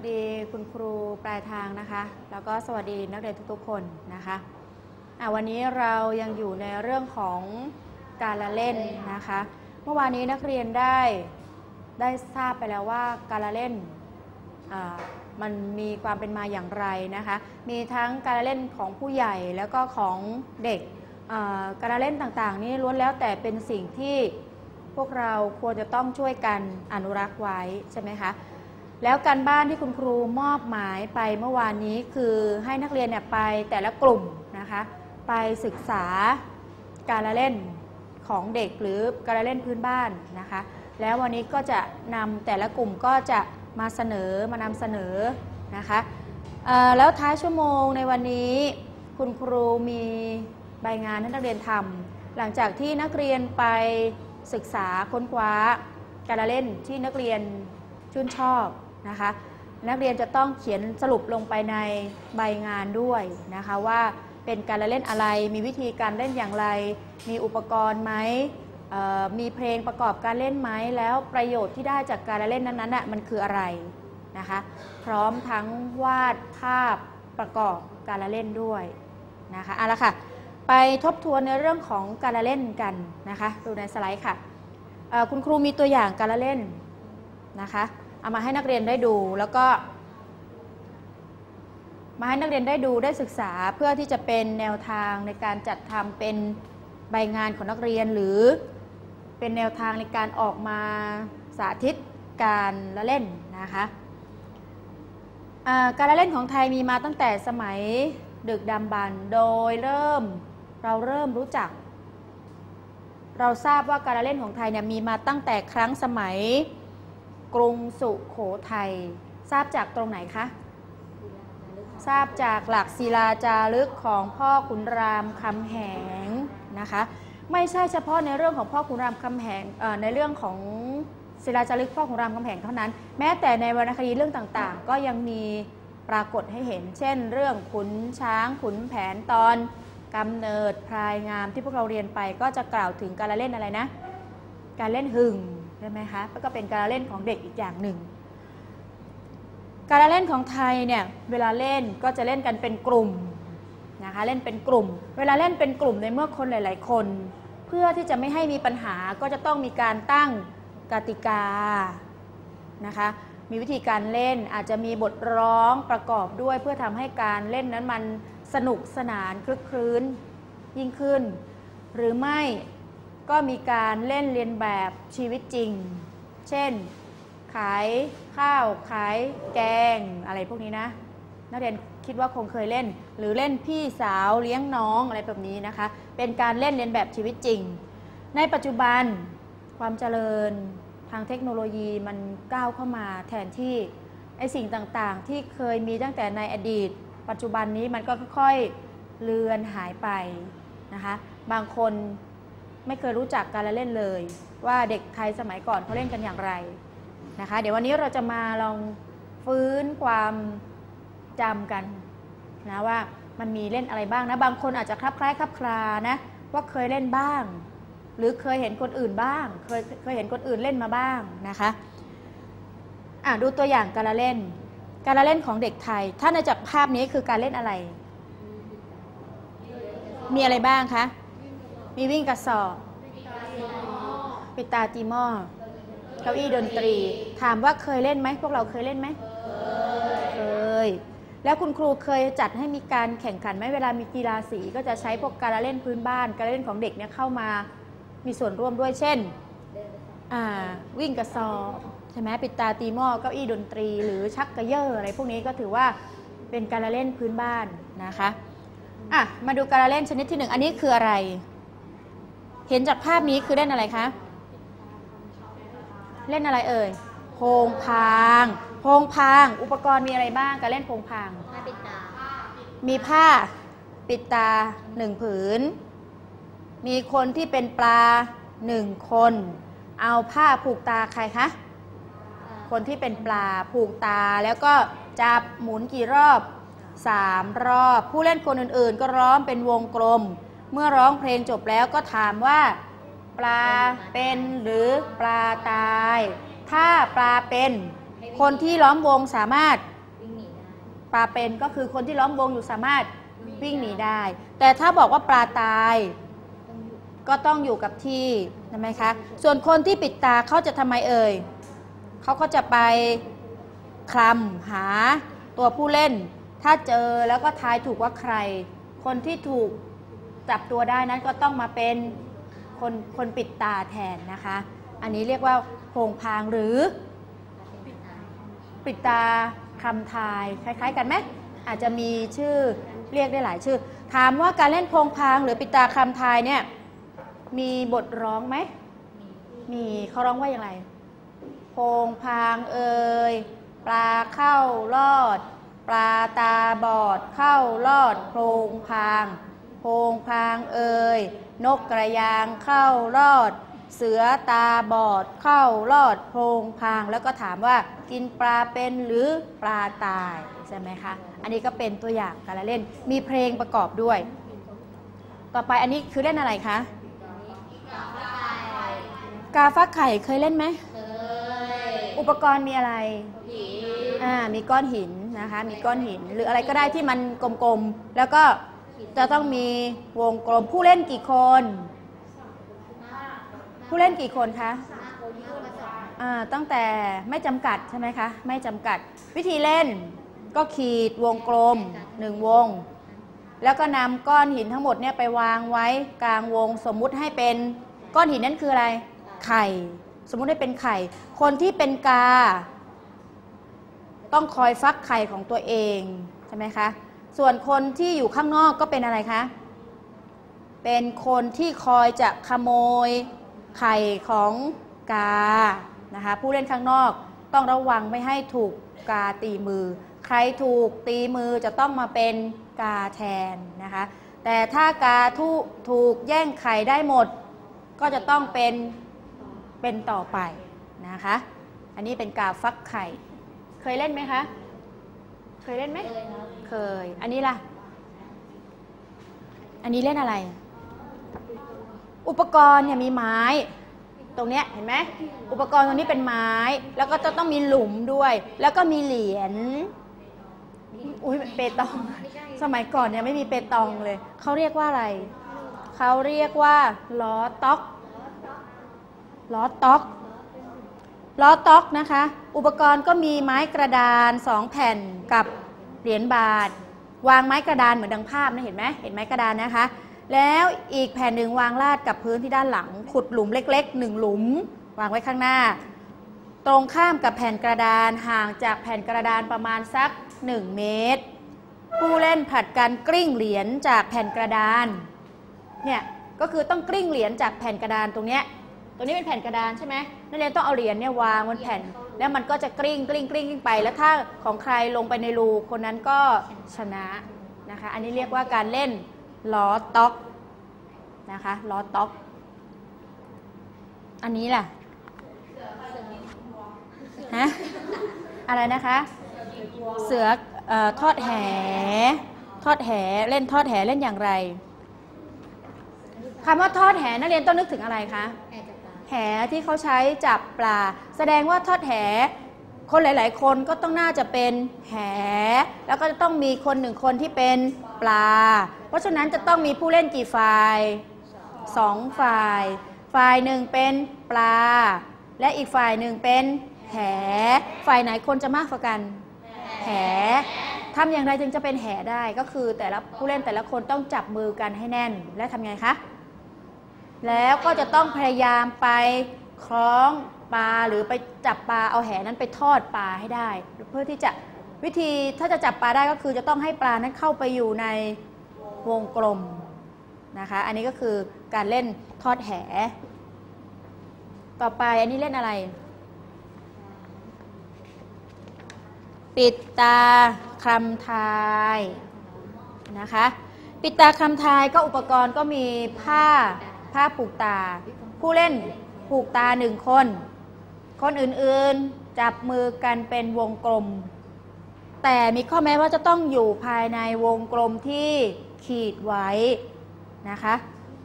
ดีคุณครูปลายทางนะคะแล้วก็สวัสดีนักเรียนทุกๆคนนะคะวันนี้เรายังอยู่ในเรื่องของการละเล่นนะคะเมื่อวานนี้นักเรียนได้ทราบไปแล้วว่าการละเล่นมันมีความเป็นมาอย่างไรนะคะมีทั้งการละเล่นของผู้ใหญ่แล้วก็ของเด็กการละเล่นต่างๆนี้ล้วนแล้วแต่เป็นสิ่งที่พวกเราควรจะต้องช่วยกันอนุรักษ์ไว้ใช่ไหมคะแล้วการบ้านที่คุณครูมอบหมายไปเมื่อวานนี้คือให้นักเรียนเนี่ยไปแต่ละกลุ่มนะคะไปศึกษาการละเล่นของเด็กหรือการละเล่นพื้นบ้านนะคะแล้ววันนี้ก็จะนำแต่ละกลุ่มก็จะมานำเสนอนะคะแล้วท้ายชั่วโมงในวันนี้คุณครูมีใบงานให้นักเรียนทำหลังจากที่นักเรียนไปศึกษาค้นคว้าการละเล่นที่นักเรียนชื่นชอบนะคะนักเรียนจะต้องเขียนสรุปลงไปในใบงานด้วยนะคะว่าเป็นการละเล่นอะไรมีวิธีการเล่นอย่างไรมีอุปกรณ์ไหมมีเพลงประกอบการเล่นไหมแล้วประโยชน์ที่ได้จากการละเล่นนั้นๆมันคืออะไรนะคะพร้อมทั้งวาดภาพประกอบการละเล่นด้วยนะคะเอาละค่ะไปทบทวนในเรื่องของการละเล่นกันนะคะดูในสไลด์ค่ะคุณครูมีตัวอย่างการละเล่นนะคะเอามาให้นักเรียนได้ดูแล้วก็มาให้นักเรียนได้ดูได้ศึกษาเพื่อที่จะเป็นแนวทางในการจัดทำเป็นใบงานของนักเรียนหรือเป็นแนวทางในการออกมาสาธิตการละเล่นนะคะการละเล่นของไทยมีมาตั้งแต่สมัยดึกดำบรรพ์โดยเราเริ่มรู้จักเราทราบว่าการละเล่นของไทยเนี่ยมีมาตั้งแต่ครั้งสมัยกรุงสุโขทัยทราบจากตรงไหนคะทราบจากหลักศิลาจารึกของพ่อขุนรามคำแหงนะคะไม่ใช่เฉพาะในเรื่องของพ่อขุนรามคำแหงในเรื่องของศิลาจารึกพ่อขุนรามคำแหงเท่านั้นแม้แต่ในวรรณคดีเรื่องต่างๆก็ยังมีปรากฏให้เห็นเช่นเรื่องขุนช้างขุนแผนตอนกำเนิดพรายงามที่พวกเราเรียนไปก็จะกล่าวถึงการละเล่นอะไรนะการเล่นหึงใช่ไหมคะก็เป็นการละเล่นของเด็กอีกอย่างหนึ่งการละเล่นของไทยเนี่ยเวลาเล่นก็จะเล่นกันเป็นกลุ่มนะคะเล่นเป็นกลุ่มเวลาเล่นเป็นกลุ่มในเมื่อคนหลายๆคนเพื่อที่จะไม่ให้มีปัญหาก็จะต้องมีการตั้งกติกานะคะมีวิธีการเล่นอาจจะมีบทร้องประกอบด้วยเพื่อทำให้การเล่นนั้นมันสนุกสนานคลึกครื้นยิ่งขึ้นหรือไม่ก็มีการเล่นเลียนแบบชีวิตจริงเช่นขายข้าวขายแกงอะไรพวกนี้นะนักเรียนคิดว่าคงเคยเล่นหรือเล่นพี่สาวเลี้ยงน้องอะไรแบบนี้นะคะเป็นการเล่นเลียนแบบชีวิตจริงในปัจจุบันความเจริญทางเทคโนโลยีมันก้าวเข้ามาแทนที่ไอ้สิ่งต่างๆที่เคยมีตั้งแต่ในอดีตปัจจุบันนี้มันก็ค่อยๆเลือนหายไปนะคะบางคนไม่เคยรู้จักการละเล่นเลยว่าเด็กไทยสมัยก่อนเขาเล่นกันอย่างไรนะคะเดี๋ยววันนี้เราจะมาลองฟื้นความจำกันนะว่ามันมีเล่นอะไรบ้างนะบางคนอาจจะคลับคล้ายคลับคลานะว่าเคยเล่นบ้างหรือเคยเห็นคนอื่นบ้างเคยเห็นคนอื่นเล่นมาบ้างนะคะดูตัวอย่างการละเล่นของเด็กไทยถ้าในจากภาพนี้คือการเล่นอะไรมีอะไรบ้างคะมีวิ่งกระสอบปิดตาตีหม้อเก้าอี้ดนตรีถามว่าเคยเล่นไหมพวกเราเคยเล่นไหมเคยแล้วคุณครูเคยจัดให้มีการแข่งขันไหมเวลามีกีฬาสีก็จะใช้พวกการละเล่นพื้นบ้านการเล่นของเด็กเนี่ยเข้ามามีส่วนร่วมด้วยเช่นวิ่งกระสอบใช่ไหมปิดตาตีหม้อเก้าอี้ดนตรีหรือชักกระเยาะอะไรพวกนี้ก็ถือว่าเป็นการละเล่นพื้นบ้านนะคะมาดูการละเล่นชนิดที่1อันนี้คืออะไรเห็นจากภาพนี้คือเล่นอะไรคะเล่นอะไรเอ่ยโพงพางอุปกรณ์มีอะไรบ้างการเล่นโพงพางผ้าปิดตามีผ้าปิดตา1ผืนมีคนที่เป็นปลา1คนเอาผ้าผูกตาใครคะคนที่เป็นปลาผูกตาแล้วก็จับหมุนกี่รอบ3รอบผู้เล่นคนอื่นๆก็ร้องเป็นวงกลมเมื่อร้องเพลงจบแล้วก็ถามว่าปลาเป็นหรือปลาตายถ้าปลาเป็นคนที่ล้อมวงสามารถปลาเป็นก็คือคนที่ล้อมวงอยู่สามารถวิ่งหนีได้แต่ถ้าบอกว่าปลาตายก็ต้องอยู่กับที่ใช่ไหมคะส่วนคนที่ปิดตาเขาจะทำไมเอ่ยเขาก็จะไปคลำหาตัวผู้เล่นถ้าเจอแล้วก็ทายถูกว่าใครคนที่ถูกจับตัวได้นั้นก็ต้องมาเป็นคนปิดตาแทนนะคะอันนี้เรียกว่าโพงพางหรือปิดตาคำทายคล้ายๆกันไหมอาจจะมีชื่อเรียกได้หลายชื่อถามว่าการเล่นโพงพางหรือปิดตาคำทายเนี่ยมีบทร้องไหมมีเขาร้องว่าอย่างไรโพงพางเอ่ยปลาเข้ารอดปลาตาบอดเข้ารอดโพงพางโพงพางเอ่ยนกกระยางเข้ารอดเสือตาบอดเข้ารอดโพงพางแล้วก็ถามว่ากินปลาเป็นหรือปลาตายใช่ไหมคะอันนี้ก็เป็นตัวอย่างการเล่นมีเพลงประกอบด้วยต่อไปอันนี้คือเล่นอะไรคะกาฟักไข่เคยเล่นไหมเคยอุปกรณ์มีอะไรมีก้อนหินนะคะมีก้อนหินหรืออะไรก็ได้ที่มันกลมๆแล้วก็จะต้องมีวงกลมผู้เล่นกี่คนผู้เล่นกี่คนคะตั้งแต่ไม่จำกัดใช่ไหมคะไม่จำกัดวิธีเล่นก็ขีดวงกลม1วงแล้วก็นำก้อนหินทั้งหมดเนี่ยไปวางไว้กลางวงสมมุติให้เป็นก้อนหินนั่นคืออะไรไข่สมมุติให้เป็นไข่คนที่เป็นกาต้องคอยฟักไข่ของตัวเองใช่ไหมคะส่วนคนที่อยู่ข้างนอกก็เป็นอะไรคะเป็นคนที่คอยจะขโมยไข่ของกานะคะผู้เล่นข้างนอกต้องระวังไม่ให้ถูกกาตีมือใครถูกตีมือจะต้องมาเป็นกาแทนนะคะแต่ถ้ากาถูกแย่งไข่ได้หมดก็จะต้องเป็นต่อไปนะคะอันนี้เป็นกาฟักไข่เคยเล่นไหมคะเคยเล่นไหมเคยอันนี้ล่ะอันนี้เล่นอะไรอุปกรณ์เนี่ยมีไม้ตรงเนี้ยเห็นไหมอุปกรณ์ตรงนี้เป็นไม้แล้วก็จะต้องมีหลุมด้วยแล้วก็มีเหรียญอุ้ยเปตองสมัยก่อนเนี่ยไม่มีเปตองเลยเขาเรียกว่าอะไรเขาเรียกว่าล้อต๊อกล้อต๊อกล้อต๊อกนะคะอุปกรณ์ก็มีไม้กระดาน2แผ่นกับเหรียญบาทวางไม้กระดานเหมือนดังภาพนะเห็นไหมเห็นไม้กระดานนะคะแล้วอีกแผ่นหนึ่งวางลาดกับพื้นที่ด้านหลังขุดหลุมเล็กๆ1หลุมวางไว้ข้างหน้าตรงข้ามกับแผ่นกระดานห่างจากแผ่นกระดานประมาณสัก1เมตรผู้เล่นผลัดกันกลิ้งเหรียญจากแผ่นกระดานเนี่ยก็คือต้องกลิ้งเหรียญจากแผ่นกระดานตรงนี้เป็นแผ่นกระดานใช่ไหมนักเรียนต้องเอาเหรียญเนี่ยวางบนแผ่นแล้วมันก็จะกลิ้งไปแล้วถ้าของใครลงไปในรูคนนั้นก็ชนะนะคะอันนี้เรียกว่าการเล่นล้อต๊อกนะคะล้อต๊อกอันนี้ล่ะฮะอะไรนะคะเสือทอดแหเล่นทอดแหเล่นอย่างไรคำว่าทอดแหนักเรียนต้องนึกถึงอะไรคะแหที่เขาใช้จับปลาแสดงว่าทอดแหคนหลายๆคนก็ต้องน่าจะเป็นแหแล้วก็จะต้องมีคน1คนที่เป็นปลาเพราะฉะนั้นจะต้องมีผู้เล่นกี่ฝ่าย2ฝ่ายหนึ่งเป็นปลาและอีกฝ่ายหนึ่งเป็นแหฝ่ายไหนคนจะมากกว่ากันแหทำอย่างไรจึงจะเป็นแหได้ก็คือแต่ละผู้เล่นแต่ละคนต้องจับมือกันให้แน่นและทำไงคะแล้วก็จะต้องพยายามไปคล้องปลาหรือไปจับปลาเอาแหนั้นไปทอดปลาให้ได้เพื่อที่จะวิธีถ้าจะจับปลาได้ก็คือจะต้องให้ปลานั้นเข้าไปอยู่ในวงกลมนะคะอันนี้ก็คือการเล่นทอดแหต่อไปอันนี้เล่นอะไรปิดตาคลำทายนะคะปิดตาคลำทายก็อุปกรณ์ก็มีผ้าผูกตาผู้เล่นผูกตา1คนอื่นๆจับมือกันเป็นวงกลมแต่มีข้อแม้ว่าจะต้องอยู่ภายในวงกลมที่ขีดไว้นะคะ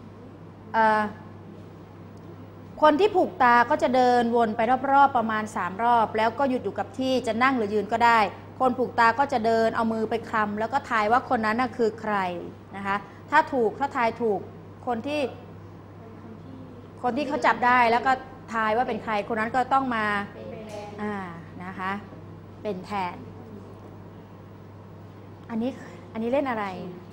คนที่ผูกตาก็จะเดินวนไปรอบๆประมาณ3รอบแล้วก็หยุดอยู่กับที่จะนั่งหรือยืนก็ได้คนผูกตาก็จะเดินเอามือไปคลำแล้วก็ทายว่าคนนั้นน่ะคือใครนะคะถ้าทายถูกคนที่เขาจับได้แล้วก็ทายว่าเป็นใครคนนั้นก็ต้องมานะคะเป็นแทนอันนี้เล่นอะไร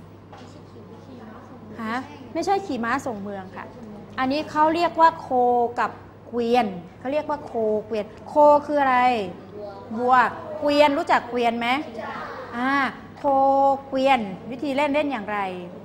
ฮะไม่ใช่ขี่ม้าส่งเมืองค่ะอันนี้เขาเรียกว่าโคกับเกวียนเขาเรียกว่าโคเกวียนโคคืออะไรวัวเกวียนรู้จักเกวียนไหมโคเกวียนวิธีเล่นอย่างไร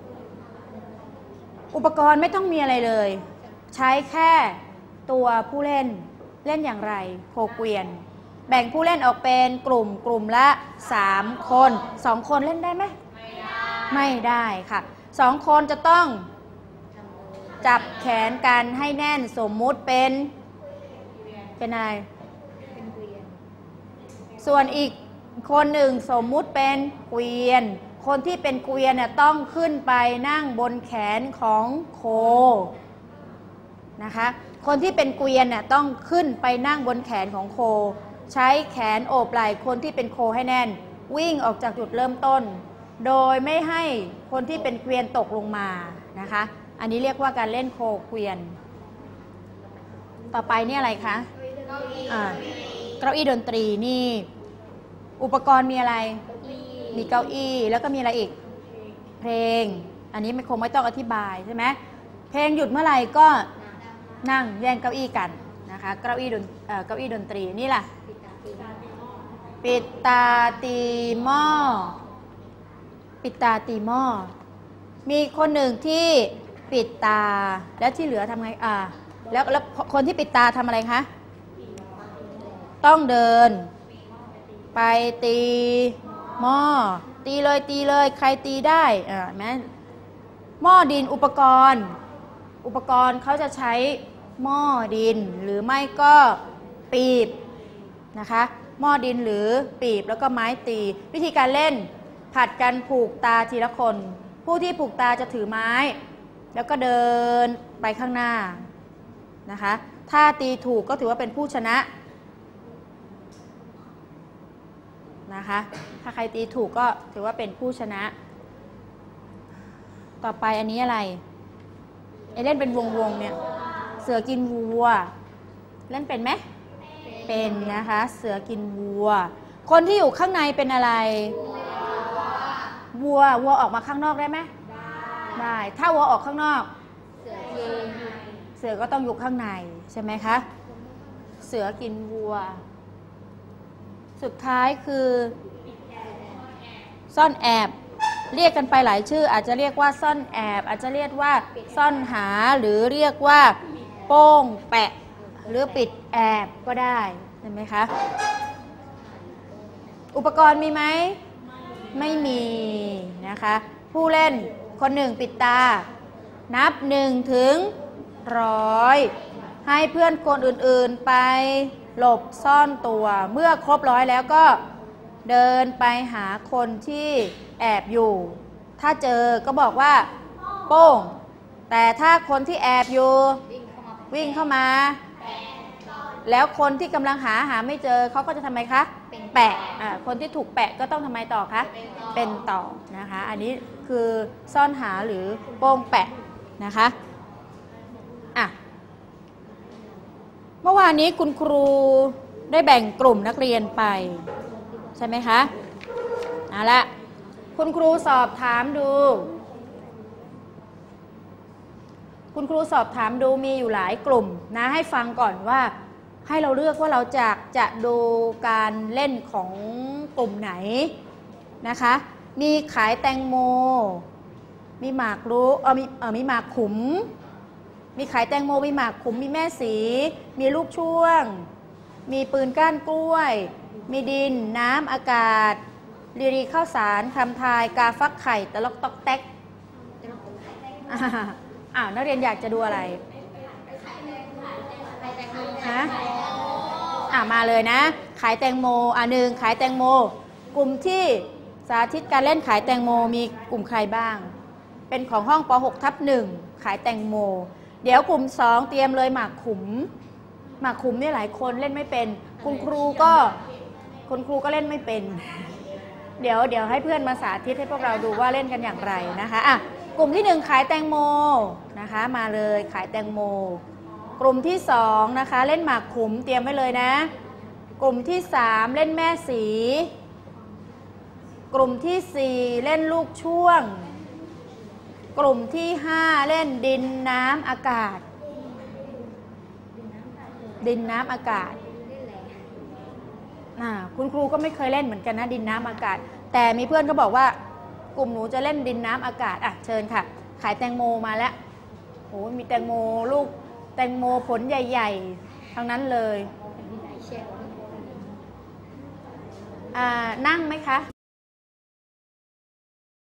อุปกรณ์ไม่ต้องมีอะไรเลยใช้แค่ตัวผู้เล่นอย่างไรโคเกวียนแบ่งผู้เล่นออกเป็นกลุ่มละ3 คน2 คนเล่นได้ไหมไม่ได้ค่ะ2 คนจะต้องจับแขนกันให้แน่นสมมุติเป็นอะไรส่วนอีกคนหนึ่งสมมุติเป็นเกวียนคนที่เป็นเกวียนเนี่ยต้องขึ้นไปนั่งบนแขนของโคนะคะคนที่เป็นเกวียนเนี่ยต้องขึ้นไปนั่งบนแขนของโคใช้แขนโอบไหล่คนที่เป็นโคให้แน่นวิ่งออกจากจุดเริ่มต้นโดยไม่ให้คนที่เป็นเกวียนตกลงมานะคะอันนี้เรียกว่าการเล่นโคเกวียนต่อไปนี่อะไรคะเก้าอี้ดนตรีนี่อุปกรณ์มีอะไรมีเก้าอี้แล้วก็มีอะไรอีกเพลงอันนี้คงไม่ต้องอธิบายใช่ไหมเพลงหยุดเมื่อไหร่ก็นั่งแย่งเก้าอี้กันนะคะเก้าอี้ดนตรีนี่ล่ะปิดตาตีหม้อปิดตาตีหม้อมีคนหนึ่งที่ปิดตาแล้วที่เหลือทำไงแล้วคนที่ปิดตาทำอะไรคะต้องเดินไปตีหม้อตีเลยใครตีได้แม้หม้อดินอุปกรณ์เขาจะใช้หม้อดินหรือไม่ก็ปีบนะคะหม้อดินหรือปีบแล้วก็ไม้ตีวิธีการเล่นผัดกันผูกตาทีละคนผู้ที่ผูกตาจะถือไม้แล้วก็เดินไปข้างหน้านะคะถ้าตีถูกก็ถือว่าเป็นผู้ชนะนะคะถ้าใครตีถูกก็ถือว่าเป็นผู้ชนะต่อไปอันนี้อะไรเล่นเป็นวงเนี่ยเสือกินวัวเล่นเป็นไหมเป็นนะคะเสือกินวัวคนที่อยู่ข้างในเป็นอะไรวัวออกมาข้างนอกได้ไหมได้ถ้าวัวออกข้างนอกเสือก็ต้องอยู่ข้างในใช่ไหมคะเสือกินวัวสุดท้ายคือซ่อนแอบเรียกกันไปหลายชื่ออาจจะเรียกว่าซ่อนแอบอาจจะเรียกว่าซ่อนหาหรือเรียกว่าโป้งแปะหรือปิดแอบก็ได้ใช่ไหมคะอุปกรณ์มีไหมไม่มีนะคะผู้เล่นคนหนึ่งปิดตานับ1 ถึง 100ให้เพื่อนคนอื่นๆไปหลบซ่อนตัวเมื่อครบ100แล้วก็เดินไปหาคนที่แอบอยู่ถ้าเจอก็บอกว่าโป้งแต่ถ้าคนที่แอบอยู่วิ่งเข้ามาแล้วคนที่กำลังหาไม่เจอเขาก็จะทำไมคะแปะคนที่ถูกแปะก็ต้องทำไมต่อคะเป็นต่อนะคะอันนี้คือซ่อนหาหรือโป้งแปะนะคะเมื่อวานนี้คุณครูได้แบ่งกลุ่มนักเรียนไปใช่ไหมคะเอาละคุณครูสอบถามดูมีอยู่หลายกลุ่มนะให้ฟังก่อนว่าให้เราเลือกว่าเราจะดูการเล่นของกลุ่มไหนนะคะมีขายแตงโมมีหมากรุกมีหมากขุมมีขายแตงโมมีหมากขุมมีแม่สีมีลูกช่วงมีปืนก้านกล้วยมีดินน้ำอากาศรีข้าวสารคำทายกาฟักไข่ตะลอกตอกแต๊กนักเรียนอยากจะดูอะไรฮะมาเลยนะขายแตงโม1ขายแตงโมกลุ่มที่สาธิตการเล่นขายแตงโมมีกลุ่มใครบ้างเป็นของห้องป .6/1 ขายแตงโมเดี๋ยวกลุ่ม2เตรียมเลยหมากขุมเนี่ยหลายคนเล่นไม่เป็นคุณครูก็คุณครูก็เล่นไม่เป็นเดี๋ยวให้เพื่อนมาสาธิตให้พวกเราดูว่าเล่นกันอย่างไรนะคะอ่ะกลุ่มที่1ขายแตงโมนะคะมาเลยขายแตงโมกลุ่มที่2นะคะเล่นหมากขุมเตรียมไว้เลยนะกลุ่มที่3เล่นแม่สีกลุ่มที่4เล่นลูกช่วงกลุ่มที่5เล่นดินน้ำอากาศดินน้ำอากาศคุณครูก็ไม่เคยเล่นเหมือนกันนะดินน้ำอากาศแต่มีเพื่อนก็บอกว่ากลุ่มหนูจะเล่นดินน้ำอากาศอ่ะเชิญค่ะขายแตงโมมาแล้วโอ้มีแตงโมลูกแตงโมผลใหญ่ๆทั้งนั้นเลยนั่งไหมคะ